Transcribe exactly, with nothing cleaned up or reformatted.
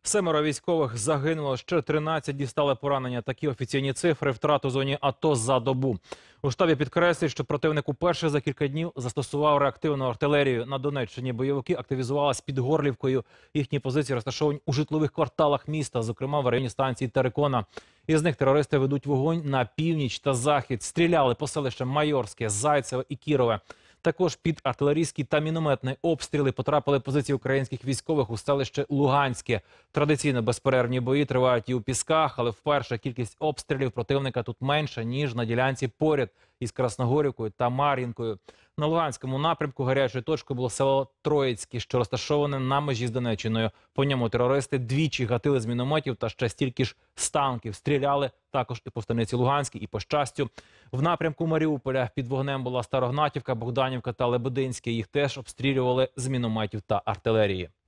Семеро військових загинуло, ще тринадцять дістали поранення. Такі офіційні цифри втрат у зоні АТО за добу. У штабі підкреслюють, що противник уперше за кілька днів застосував реактивну артилерію. На Донеччині бойовики активізувалися під Горлівкою. Їхні позиції розташовані у житлових кварталах міста, зокрема в районі станції Терекона. Із них терористи ведуть вогонь на північ та захід. Стріляли по селищам Майорське, Зайцеве і Кірове. Також під артилерійські та мінометні обстріли потрапили позиції українських військових у селище Луганське. Традиційно безперервні бої тривають і у Пісках, але вперше кількість обстрілів противника тут менша, ніж на ділянці поряд із Красногорівкою та Мар'їнкою. На Луганському напрямку гарячою точкою було село Троїцьке, що розташоване на межі з Донеччиною. По ньому терористи двічі гатили з мінометів та ще стільки ж з танків. Стріляли також і по станиці Луганській, і по Щастю. В напрямку Маріуполя під вогнем була Старогнатівка, Богданівка та Лебединське. Їх теж обстрілювали з мінометів та артилерії.